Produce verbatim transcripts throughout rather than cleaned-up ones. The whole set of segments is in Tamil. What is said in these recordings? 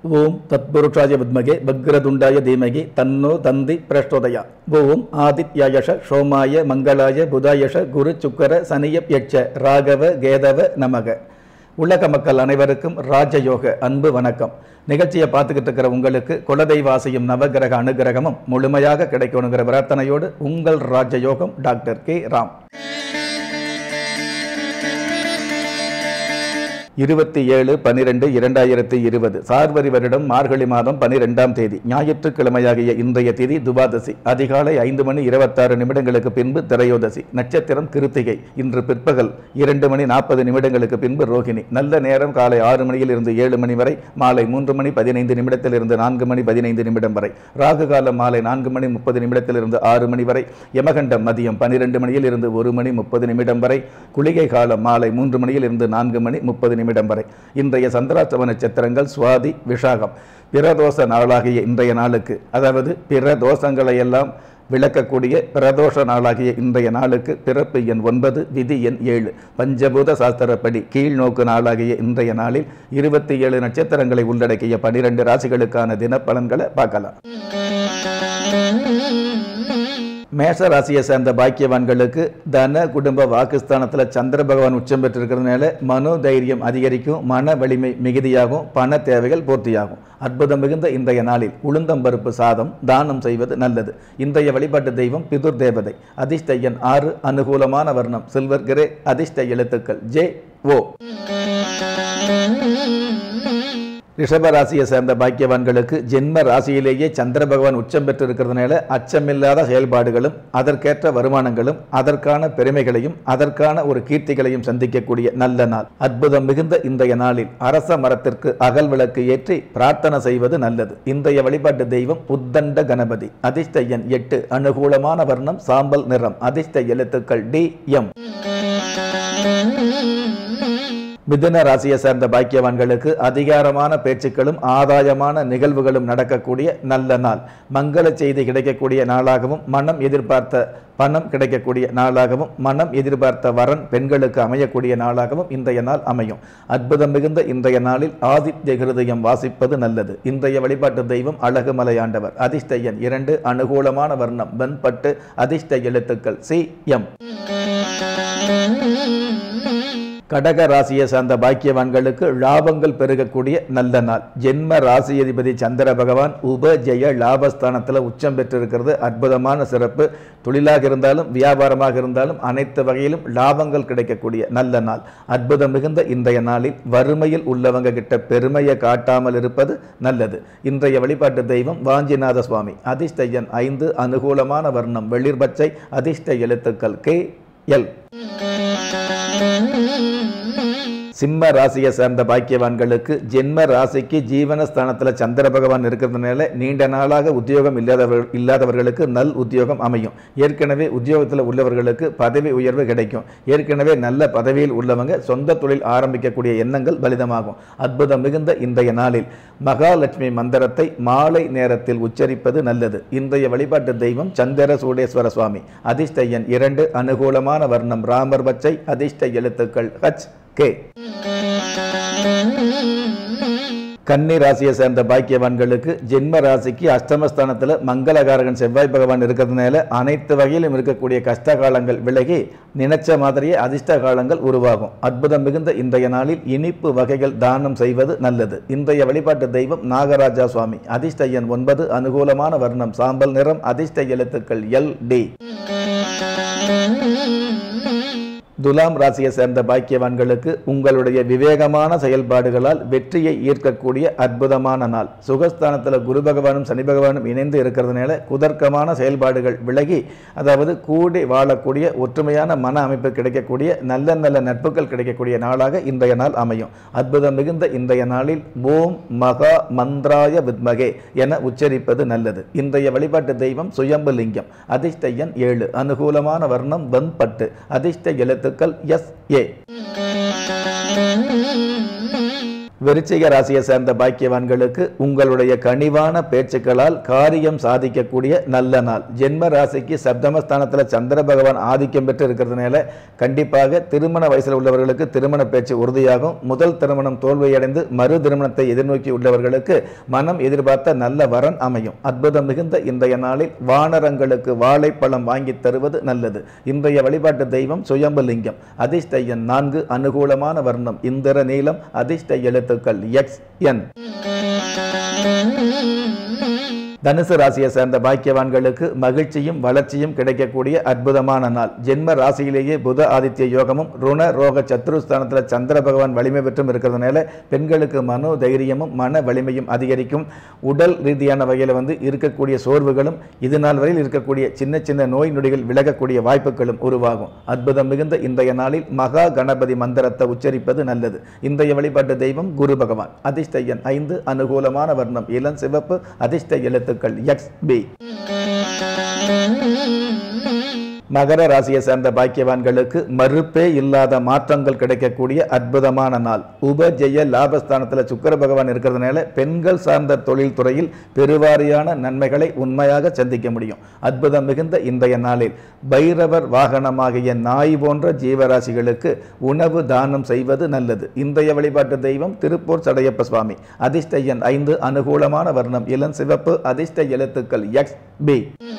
ஓம் தத்புருஷாய வித்மகே பக்ரதுண்டாய தீமகி தன்னோ தந்தி பிரச்சோதயா. ஓம் ஆதித்யாயஷ சோமாய மங்களாய புதாயஷ குரு சுக்கர சனியப் யட்ச ராகவ கேதவ நமக. உலக மக்கள் அனைவருக்கும் ராஜயோக அன்பு வணக்கம். நிகழ்ச்சியை பார்த்துக்கிட்டு இருக்கிற உங்களுக்கு குலதெய்வாசியும் நவகிரக அனுகிரகமும் முழுமையாக கிடைக்கணுங்கிற பிரார்த்தனையோடு உங்கள் ராஜயோகம் டாக்டர் கே ராம். இருபத்தி ஏழு பனிரெண்டு இரண்டாயிரத்தி இருபது சார்வரி வருடம் மார்கழி மாதம் பனிரெண்டாம் தேதி ஞாயிற்றுக்கிழமையாகிய இன்றைய தேதி துபாதசி. அதிகாலை ஐந்து மணி இருபத்தாறு நிமிடங்களுக்கு பின்பு திரையோதசி. நட்சத்திரம் கிருத்திகை. இன்று பிற்பகல் இரண்டு மணி நாற்பது நிமிடங்களுக்கு பின்பு ரோகிணி. நல்ல நேரம் காலை ஆறு மணியில் இருந்து ஏழு மணி வரை, மாலை மூன்று மணி பதினைந்து நிமிடத்தில் இருந்து நான்கு மணி பதினைந்து நிமிடம் வரை. ராகு காலம் மாலை நான்கு மணி முப்பது நிமிடத்தில் இருந்து ஆறு மணி வரை. யமகண்டம் மதியம் பனிரெண்டு மணியில் இருந்து ஒரு மணி முப்பது நிமிடம் வரை. குளிகை காலம் மாலை மூன்று மணியில் இருந்து நான்கு மணி முப்பது நிமிடம் வரை. இன்றைய சந்திராஷ்டம நட்சத்திரங்கள் சுவாதி, விஷாகம். பிரதோஷ நாளாகிய இன்றைய நாளுக்கு, அதாவது பிற தோஷங்களை எல்லாம் விளக்கக்கூடிய பிரதோஷ நாளாகிய இன்றைய நாளுக்கு பிறப்பு எண் ஒன்பது, விதி எண் ஏழு. பஞ்சபூத சாஸ்திரப்படி கீழ்நோக்கு நாளாகிய இன்றைய நாளில் இருபத்தி ஏழு நட்சத்திரங்களை உள்ளடக்கிய பனிரெண்டு ராசிகளுக்கான தினப்பலன்களை பார்க்கலாம். மேஷ ராசியை சேர்ந்த பாக்கியவான்களுக்கு தன குடும்ப வாக்குஸ்தானத்தில் சந்திர பகவான் உச்சம் பெற்றிருக்கிறதுனால மனோ தைரியம் அதிகரிக்கும், மன வலிமை மிகுதியாகும், பண தேவைகள் பூர்த்தியாகும். அற்புதம் மிகுந்த இன்றைய நாளில் உளுந்தம்பருப்பு சாதம் தானம் செய்வது நல்லது. இன்றைய வழிபாட்டு தெய்வம் பிதுர் தேவதை. அதிர்ஷ்ட எண் ஆறு. அனுகூலமான வர்ணம் சில்வர் கிரே. அதிர்ஷ்ட எழுத்துக்கள் ஜே ஓ. ரிஷப ராசியை சேர்ந்த பாக்கியவான்களுக்கு ஜென்ம ராசியிலேயே சந்திர பகவான் உச்சம் பெற்று இருக்கிறதுனால அச்சமில்லாத செயல்பாடுகளும் அதற்கேற்ற வருமானங்களும் அதற்கான பெருமைகளையும் அதற்கான ஒரு கீர்த்திகளையும் சந்திக்கக்கூடிய நல்ல நாள். அற்புதம் மிகுந்த இன்றைய நாளில் அரச மரத்திற்கு அகல் விளக்கு ஏற்றி பிரார்த்தனை செய்வது நல்லது. இன்றைய வழிபாட்டு தெய்வம் உத்தண்ட கணபதி. அதிர்ஷ்ட எண் எட்டு. அனுகூலமான வர்ணம் சாம்பல் நிறம். அதிர்ஷ்ட எழுத்துக்கள் டி எம். மிதுன ராசியை சேர்ந்த பாக்கியவான்களுக்கு அதிகாரமான பேச்சுக்களும் ஆதாயமான நிகழ்வுகளும் நடக்கக்கூடிய நல்ல நாள். மங்கள செய்தி கிடைக்கக்கூடிய நாளாகவும், மனம் எதிர்பார்த்த பணம் கிடைக்கக்கூடிய நாளாகவும், மனம் எதிர்பார்த்த வரன் பெண்களுக்கு அமையக்கூடிய நாளாகவும் இன்றைய நாள் அமையும். அற்புதம் மிகுந்த இன்றைய நாளில் ஆதித்ய ஹிருதயம் வாசிப்பது நல்லது. இன்றைய வழிபாட்டு தெய்வம் அழகுமலை ஆண்டவர். அதிர்ஷ்ட எண் இரண்டு. அனுகூலமான வர்ணம் வெண்பட்டு. அதிர்ஷ்ட எழுத்துக்கள் சி எம். கடக ராசியை சார்ந்த பாக்கியவான்களுக்கு லாபங்கள் பெருகக்கூடிய நல்ல நாள். ஜென்ம ராசி அதிபதி சந்திர பகவான் உபஜய லாபஸ்தானத்தில் உச்சம் பெற்றிருக்கிறது அற்புதமான சிறப்பு. தொழிலாக இருந்தாலும் வியாபாரமாக இருந்தாலும் அனைத்து வகையிலும் லாபங்கள் கிடைக்கக்கூடிய நல்ல நாள். அற்புதம் மிகுந்த இன்றைய நாளில் வறுமையில் உள்ளவங்க கிட்ட பெருமையை காட்டாமல் இருப்பது நல்லது. இன்றைய வழிபாட்டு தெய்வம் வாஞ்சிநாத சுவாமி. அதிர்ஷ்ட எண் ஐந்து. அனுகூலமான வர்ணம் வெளிர் பச்சை. அதிர்ஷ்ட எழுத்துக்கள் கே எல். சிம்ம ராசியை சேர்ந்த பாக்கியவான்களுக்கு ஜென்ம ராசிக்கு ஜீவனஸ்தானத்தில் சந்திர பகவான் இருக்கிறதுனால நீண்ட நாளாக உத்தியோகம் இல்லாதவர் இல்லாதவர்களுக்கு நல் உத்தியோகம் அமையும். ஏற்கனவே உத்தியோகத்தில் உள்ளவர்களுக்கு பதவி உயர்வு கிடைக்கும். ஏற்கனவே நல்ல பதவியில் உள்ளவங்க சொந்த தொழில் ஆரம்பிக்கக்கூடிய எண்ணங்கள் பலிதமாகும். அற்புதம் மிகுந்த இன்றைய நாளில் மகாலட்சுமி மந்திரத்தை மாலை நேரத்தில் உச்சரிப்பது நல்லது. இன்றைய வழிபாட்டு தெய்வம் சந்திர சூடேஸ்வர சுவாமி. அதிர்ஷ்ட எண் இரண்டு. அனுகூலமான வர்ணம் ராமர் பச்சை. அதிர்ஷ்ட எழுத்துக்கள் ஹச் கே. கன்னி ராசியை சேர்ந்த பாக்கியவான்களுக்கு ஜென்ம ராசிக்கு அஷ்டமஸ்தானத்தில் மங்களகாரகன் செவ்வாய் பகவான் இருக்கிறதுனால அனைத்து வகையிலும் இருக்கக்கூடிய கஷ்ட காலங்கள் விலகி நினைச்ச மாதிரியே அதிர்ஷ்ட காலங்கள் உருவாகும். அற்புதம் மிகுந்த இன்றைய நாளில் இனிப்பு வகைகள் தானம் செய்வது நல்லது. இன்றைய வழிபாட்டு தெய்வம் நாகராஜா சுவாமி. அதிர்ஷ்ட எண் ஒன்பது. அனுகூலமான வர்ணம் சாம்பல் நிறம். அதிர்ஷ்ட எழுத்துக்கள் எல் டி. துலாம் ராசியை சேர்ந்த பாக்கியவான்களுக்கு உங்களுடைய விவேகமான செயல்பாடுகளால் வெற்றியை ஈர்க்கக்கூடிய அற்புதமான நாள். சுகஸ்தானத்தில் குரு பகவானும் சனி பகவானும் இணைந்து இருக்கிறதுனால குதர்க்கமான செயல்பாடுகள் விலகி, அதாவது கூடி வாழக்கூடிய ஒற்றுமையான மன அமைப்பு கிடைக்கக்கூடிய நல்ல நல்ல நட்புகள் கிடைக்கக்கூடிய நாளாக இன்றைய நாள் அமையும். அற்புதம் மிகுந்த இன்றைய நாளில் ஓம் மகா மந்திராய வித்மகே என உச்சரிப்பது நல்லது. இன்றைய வழிபாட்டு தெய்வம் சுயம்பு லிங்கம். அதிர்ஷ்ட எண் ஏழு. அனுகூலமான வர்ணம் வெண்பட்டு. அதிர்ஷ்ட எழுத்து எஸ் ஏ. விருச்சிக ராசியை சேர்ந்த பாக்கியவான்களுக்கு உங்களுடைய கனிவான பேச்சுக்களால் காரியம் சாதிக்கக்கூடிய நல்ல நாள். ஜென்ம ராசிக்கு சப்தமஸ்தானத்தில் சந்திர பகவான் ஆதிக்கம் பெற்று இருக்கிறதுனால கண்டிப்பாக திருமண வயசில் உள்ளவர்களுக்கு திருமண பேச்சு உறுதியாகும். முதல் திருமணம் தோல்வியடைந்து மறு திருமணத்தை எதிர்நோக்கி உள்ளவர்களுக்கு மனம் எதிர்பார்த்த நல்ல வரன் அமையும். அற்புதம் மிகுந்த இன்றைய நாளில் வானரங்களுக்கு வாழைப்பழம் வாங்கி தருவது நல்லது. இன்றைய வழிபாட்டு தெய்வம் சுயம்புலிங்கம். அதிர்ஷ்ட எண் நான்கு. அனுகூலமான வர்ணம் இந்திர நீலம். அதிர்ஷ்ட எழுத்துக்கள் எக்ஸ் என். தனுசு ராசியை சேர்ந்த பாக்கியவான்களுக்கு மகிழ்ச்சியும் வளர்ச்சியும் கிடைக்கக்கூடிய அற்புதமான நாள். ஜென்ம ராசியிலேயே புத ஆதித்ய யோகமும் ருண ரோக சத்ருஸ்தானத்தில் சந்திர பகவான் வலிமை பெற்றும் இருக்கிறதுனால பெண்களுக்கு மனோ தைரியமும் மன வலிமையும் அதிகரிக்கும். உடல் ரீதியான வகையில் வந்து இருக்கக்கூடிய சோர்வுகளும் இது நாள் வரையில் இருக்கக்கூடிய சின்ன சின்ன நோய் நொடிகள் விலகக்கூடிய வாய்ப்புகளும் உருவாகும். அற்புதம் மிகுந்த இன்றைய நாளில் மகா கணபதி மந்திரத்தை உச்சரிப்பது நல்லது. இன்றைய வழிபாட்டு தெய்வம் குரு பகவான். அதிர்ஷ்ட எண் ஐந்து. அனுகூலமான வர்ணம் இளம் சிவப்பு. அதிர்ஷ்ட எழுத்து எக்ஸ் பி. மகர ராசியை சேர்ந்த பாக்கியவான்களுக்கு மறுப்பே இல்லாத மாற்றங்கள் கிடைக்கக்கூடிய அற்புதமான நாள். உபஜெய லாபஸ்தானத்தில் சுக்கிர பகவான் இருக்கிறதுனால பெண்கள் சார்ந்த தொழில் துறையில் பெருவாரியான நன்மைகளை உண்மையாக சந்திக்க முடியும். அற்புதம் மிகுந்த இன்றைய நாளில் பைரவர் வாகனமாகிய நாய் போன்ற ஜீவராசிகளுக்கு உணவு தானம் செய்வது நல்லது. இன்றைய வழிபாட்டு தெய்வம் திருப்பூர் சடையப்ப சுவாமி. அதிர்ஷ்ட எண் ஐந்து. அனுகூலமான வர்ணம் இளம் சிவப்பு. அதிர்ஷ்ட எழுத்துக்கள் எக்ஸ் பி.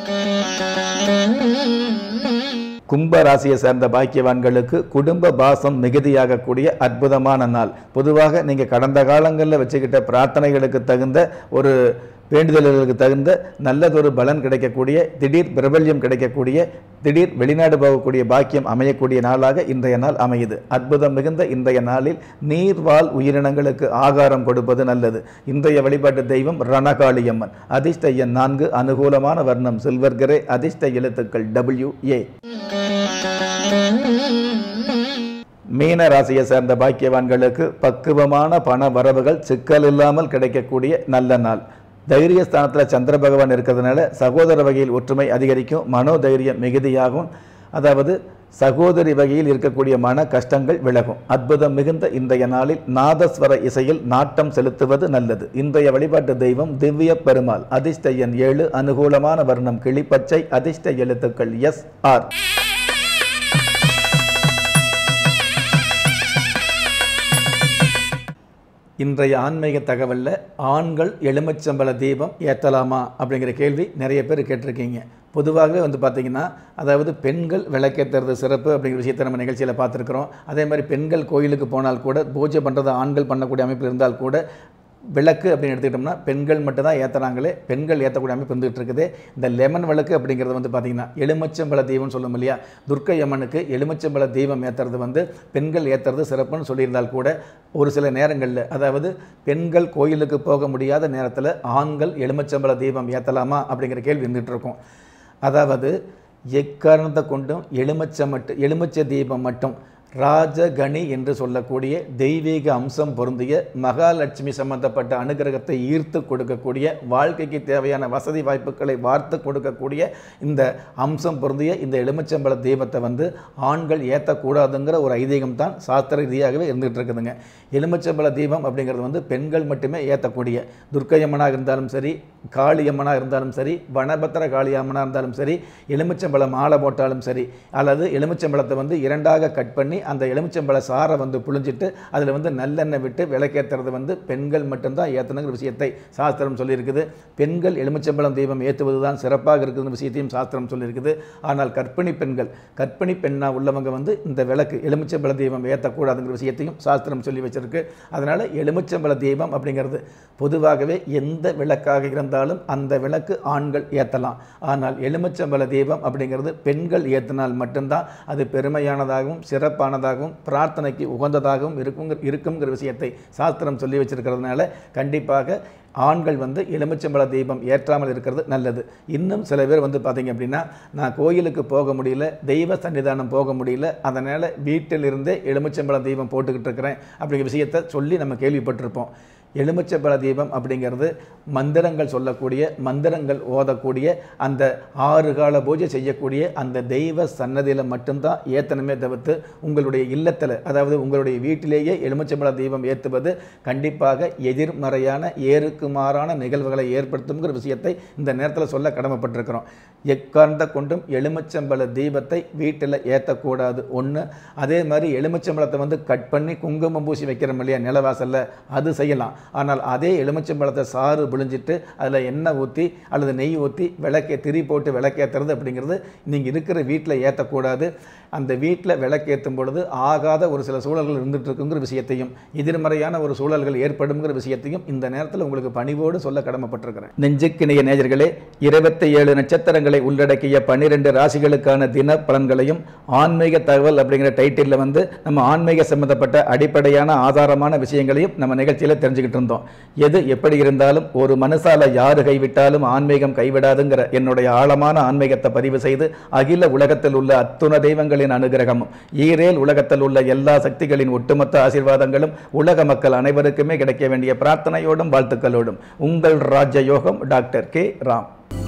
கும்ப ராசியை சேர்ந்த பாக்கியவான்களுக்கு குடும்ப பாசம் மிகுதியாக கூடிய அற்புதமான நாள். பொதுவாக நீங்கள் கடந்த காலங்களில் வச்சுக்கிட்ட பிரார்த்தனைகளுக்கு தகுந்த ஒரு வேண்டுதல்களுக்கு தகுந்த நல்லதொரு பலன் கிடைக்கக்கூடிய, திடீர் பிரபல்யம் கிடைக்கக்கூடிய, திடீர் வெளிநாடு போகக்கூடிய பாக்கியம் அமையக்கூடிய நாளாக இன்றைய நாள் அமையுது. அற்புதம் மிகுந்த இன்றைய நாளில் நீர்வாழ் உயிரினங்களுக்கு ஆகாரம் கொடுப்பது நல்லது. இன்றைய வழிபாட்டு தெய்வம் ரணகாளியம்மன். அதிர்ஷ்ட எண் நான்கு. அனுகூலமான வர்ணம் சில்வர் கிரே. அதிர்ஷ்ட எழுத்துக்கள் டபிள்யூ ஏ. மீன ராசியை சேர்ந்த பாக்கியவான்களுக்கு பக்குவமான பண வரவுகள் சிக்கல் இல்லாமல் கிடைக்கக்கூடிய நல்ல நாள். தைரியஸ்தானத்தில் சந்திர பகவான் இருக்கிறதுனால சகோதர வகையில் ஒற்றுமை அதிகரிக்கும். மனோதைரியம் மிகுதியாகும். அதாவது சகோதரி வகையில் இருக்கக்கூடிய மன கஷ்டங்கள் விலகும். அற்புதம் மிகுந்த இன்றைய நாளில் நாதஸ்வர இசையில் நாட்டம் செலுத்துவது நல்லது. இன்றைய வழிபாட்டு தெய்வம் திவ்ய பெருமாள். அதிர்ஷ்ட எண் ஏழு. அனுகூலமான வர்ணம் கிளிப்பச்சை. அதிர்ஷ்ட எழுத்துக்கள் எஸ் ஆர். இன்றைய ஆன்மீக தகவலில் ஆண்கள் எலுமிச்சம்பழ தீபம் ஏற்றலாமா அப்படிங்கிற கேள்வி நிறைய பேர் கேட்டிருக்கீங்க. பொதுவாகவே வந்து பார்த்திங்கன்னா, அதாவது பெண்கள் விளக்கேற்றுறது சிறப்பு அப்படிங்கிற விஷயத்தை நம்ம நிகழ்ச்சியில் பார்த்துருக்குறோம். அதே மாதிரி பெண்கள் கோயிலுக்கு போனால் கூட பூஜை பண்ணுறது ஆண்கள் பண்ணக்கூடிய அமைப்பு இருந்தால் கூட விளக்கு அப்படின்னு எடுத்துக்கிட்டோம்னா பெண்கள் மட்டும்தான் ஏற்றுறாங்களே, பெண்கள் ஏற்றக்கூடிய அமைப்பு இருந்துகிட்டு இருக்குது. இந்த லெமன் விளக்கு அப்படிங்கிறது வந்து பார்த்திங்கன்னா எலுமிச்சம்பழ தீபம்னு சொல்லும் இல்லையா, துர்க்கை அம்மனுக்கு எலுமிச்சம்பழ தீபம் ஏற்றுறது வந்து பெண்கள் ஏற்றுறது சிறப்புன்னு சொல்லியிருந்தால் கூட ஒரு சில நேரங்களில், அதாவது பெண்கள் கோயிலுக்கு போக முடியாத நேரத்தில் ஆண்கள் எலுமிச்சம்பழ தீபம் ஏற்றலாமா அப்படிங்கிற கேள்வி இருந்துகிட்டு இருக்கும். அதாவது எக்காரணத்தை கொண்டும் எலுமிச்சை மட்டும் எலுமிச்சை தீபம் மட்டும் ராஜகணி என்று சொல்லக்கூடிய தெய்வீக அம்சம் பொருந்திய மகாலட்சுமி சம்பந்தப்பட்ட அனுகிரகத்தை ஈர்த்து கொடுக்கக்கூடிய, வாழ்க்கைக்கு தேவையான வசதி வாய்ப்புகளை வார்த்து கொடுக்கக்கூடிய இந்த அம்சம் பொருந்திய இந்த எலுமிச்சம்பழ தீபத்தை வந்து ஆண்கள் ஏற்றக்கூடாதுங்கிற ஒரு ஐதீகம் தான் சாஸ்திர ரீதியாகவே இருந்துகிட்டு இருக்குதுங்க. எலுமிச்சம்பழ தீபம் அப்படிங்கிறது வந்து பெண்கள் மட்டுமே ஏற்றக்கூடிய, துர்க்கையம்மனாக இருந்தாலும் சரி, காளியம்மனாக இருந்தாலும் சரி, வனபத்திர காளியம்மனாக இருந்தாலும் சரி, எலுமிச்சம்பழம் மாலை போட்டாலும் சரி, அல்லது எலுமிச்சம்பழத்தை வந்து இரண்டாக கட் பண்ணி அந்த எலுமிச்சம்பழ சாரை வந்து புழிஞ்சிட்டு அதில் வந்து நல்லெண்ணெய் விட்டு விளக்கேற்றுறது வந்து பெண்கள் மட்டும்தான் ஏற்றணுங்கிற விஷயத்தை சாஸ்திரம் சொல்லியிருக்குது. பெண்கள் எலுமிச்சம்பழம் தீபம் ஏற்றுவது தான் சிறப்பாக இருக்குதுங்கிற விஷயத்தையும் சாஸ்திரம் சொல்லியிருக்குது. ஆனால் கர்ப்பிணி பெண்கள், கர்ப்பிணி பெண்ணாக உள்ளவங்க வந்து இந்த விளக்கு எலுமிச்சம்பழ தீபம் ஏற்றக்கூடாதுங்கிற விஷயத்தையும் சாஸ்திரம் சொல்லி வச்சிருக்கு. அதனால் எலுமிச்சம்பழ தீபம் அப்படிங்கிறது பொதுவாகவே எந்த விளக்காக இருந்தாலும் அந்த விளக்கு ஆண்கள் ஏற்றலாம். ஆனால் எலுமிச்சம்பழ தீபம் அப்படிங்கிறது பெண்கள் ஏற்றினால் மட்டும்தான் அது பெருமையானதாகவும் சிறப்பான பிரார்த்தனைக்கு உகந்ததாகவும் இருக்கும் இருக்குங்கிற விஷயத்தை சாஸ்திரம் சொல்லி வச்சிருக்கிறதுனால கண்டிப்பாக ஆண்கள் வந்து எலுமிச்சம்பழ தீபம் ஏற்றாமல் இருக்கிறது நல்லது. இன்னும் சில பேர் வந்து பார்த்தீங்க அப்படின்னா, நான் கோயிலுக்கு போக முடியல, தெய்வ சன்னிதானம் போக முடியல, அதனால் வீட்டிலிருந்தே எலுமிச்சம்பழ தீபம் போட்டுக்கிட்டு இருக்கிறேன் அப்படிங்கிற விஷயத்தை சொல்லி நம்ம கேள்விப்பட்டிருப்போம். எலுமிச்சம்பழ தீபம் அப்படிங்கிறது மந்திரங்கள் சொல்லக்கூடிய, மந்திரங்கள் ஓதக்கூடிய, அந்த ஆறு கால பூஜை செய்யக்கூடிய அந்த தெய்வ சன்னதியில் மட்டும்தான் ஏற்றணுமே தவிர்த்து உங்களுடைய இல்லத்தில், அதாவது உங்களுடைய வீட்டிலேயே எலுமிச்சம்பழ தீபம் ஏற்றுவது கண்டிப்பாக எதிர்மறையான ஏறுக்கு மாறான நிகழ்வுகளை ஏற்படுத்துங்கிற விஷயத்தை இந்த நேரத்தில் சொல்ல கடமைப்பட்டிருக்கிறோம். எக்காரணத்தை கொண்டும் எலுமிச்சம்பழ தீபத்தை வீட்டில் ஏற்றக்கூடாது ஒன்று. அதே மாதிரி எலுமிச்சம்பழத்தை வந்து கட் பண்ணி குங்குமம் பூசி வைக்கிறோம் இல்லையா நிலவாசலில், அது செய்யலாம். ஆனால் அதே எலுமிச்சம்பழத்தை சாறு புழிஞ்சிட்டு அதில் எண்ணெய் ஊற்றி அல்லது நெய் ஊற்றி விளக்கே திரி போட்டு விளக்கேற்றுறது அப்படிங்கிறது நீங்கள் இருக்கிற வீட்டில் ஏற்றக்கூடாது. அந்த வீட்டில் விளக்கேற்றும் பொழுது ஆகாத ஒரு சில சூழல்கள் இருந்துகிட்டு இருக்குங்கிற விஷயத்தையும், எதிர்மறையான ஒரு சூழல்கள் ஏற்படுங்கிற விஷயத்தையும் இந்த நேரத்தில் உங்களுக்கு பணிவோடு சொல்ல கடமைப்பட்டிருக்கிறேன். நெஞ்சுக்கிணைய நேயர்களே, இருபத்தி ஏழு நட்சத்திரங்களை உள்ளடக்கிய பன்னிரெண்டு ராசிகளுக்கான தின பலன்களையும் ஆன்மீக தகவல் அப்படிங்கிற டைட்டிலில் வந்து நம்ம ஆன்மீக சம்பந்தப்பட்ட அடிப்படையான ஆதாரமான விஷயங்களையும் நம்ம நிகழ்ச்சியில் தெரிஞ்சுக்கிட்டு இருந்தோம். எது எப்படி இருந்தாலும் ஒரு மனுஷால யாரு கைவிட்டாலும் ஆன்மீகம் கைவிடாதுங்கிற என்னுடைய ஆழமான ஆன்மீகத்தை பதிவு செய்து அகில உலகத்தில் உள்ள அத்துண தெய்வங்களின் அனுகிரகமும் ஈரேல் உலகத்தில் உள்ள எல்லா சக்திகளின் ஒட்டுமொத்த ஆசீர்வாதங்களும் உலக மக்கள் அனைவருக்குமே கிடைக்க வேண்டிய பிரார்த்தனையோடும் வாழ்த்துக்களோடும் உங்கள் ராஜயோகம் டாக்டர் கே ராம்.